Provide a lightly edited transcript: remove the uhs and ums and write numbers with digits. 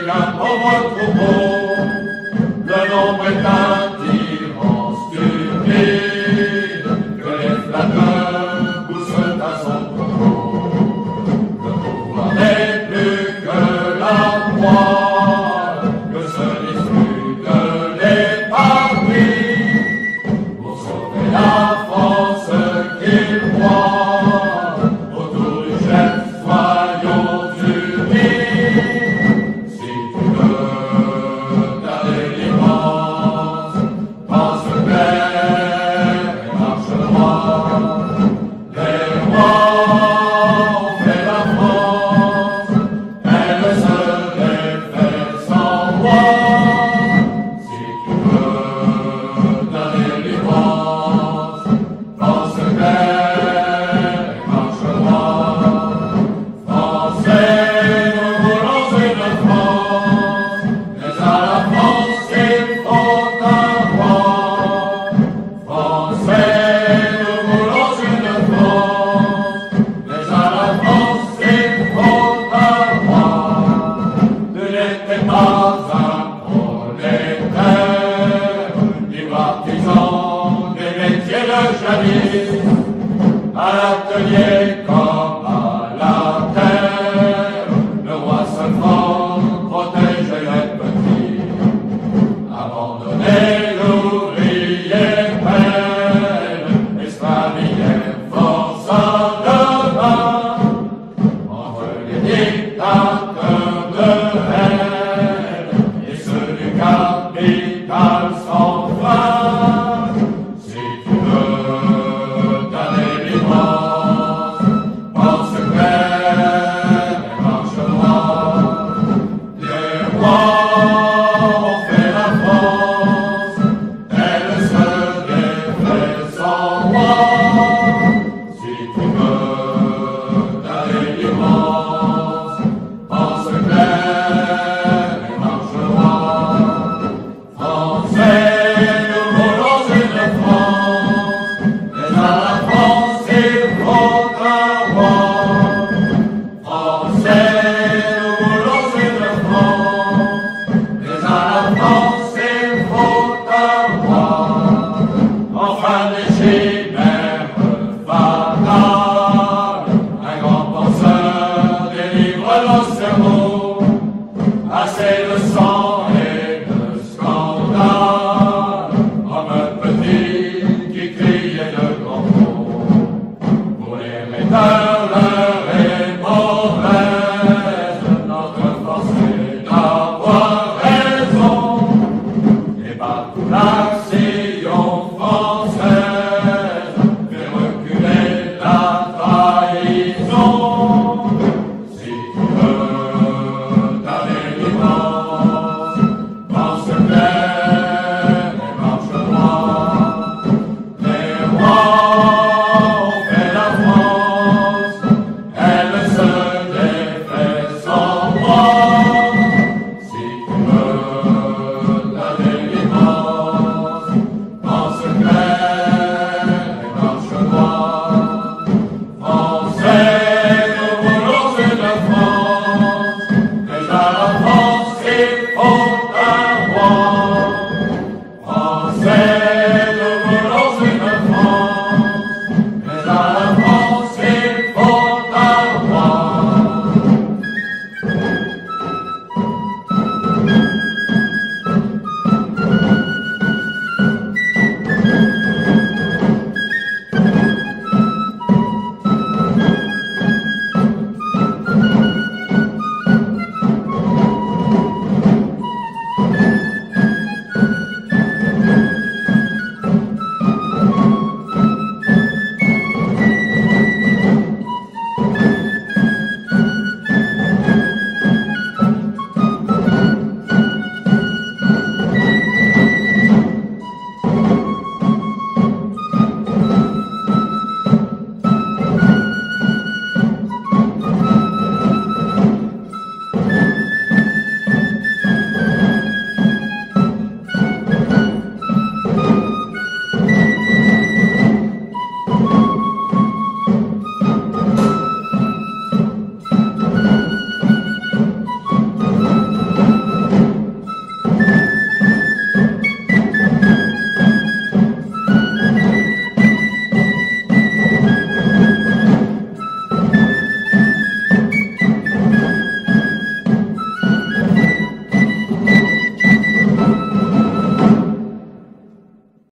qu'un pauvre troupeau. Le nombre est un tyran stupide que les flatteurs poussent à son propos. Le pouvoir n'est plus que la proie que se disputent les partis pour sauver la France qu'ils croient. Autour du chef, soyons unis. Si tu veux ta délivrance, pense clair et marche droit. Les rois ont fait la France, elle se défait sans roi. Si tu veux ta délivrance, pense clair et marche droit. Français, nous voulons une France, mais à la France il faut un roi. Français, nous voulons une France, mais à la France il faut un roi. Tu n'étais pas un prolétaire, ni partisan des métiers de jadis, à l'atelier comme à la terre, le roi se prend, protéger les petits, abandonner l'ouvrier père, esclaviller forçant de main, entre les dictateurs de haine et ceux du capital sans fin. Si tu veux ta délivrance, pense clair et marche droit. Les rois ont fait la France, elle se défait sans roi. Si tu veux ta délivrance, pense clair et marche droit. Français, nous voulons une France, mais à la France il faut un roi. Français, nous voulons une France, mais à la France il faut un roi. Enfin des chimères fatales, un grand penseur délivre nos cerveaux, assez de sang et de scandale, homme petit qui crie et de grands mots. Pour les metteurs, l'heure est mauvaise, notre force est d'avoir raison, et partout l'action française fait reculer la trahison. Si tu veux ta délivrance, pense clair et marche droit. Les rois ont fait la France, elle se défait sans roi. Si tu veux ta délivrance, pense clair et marche droit. Français, nous voulons une France, mais à la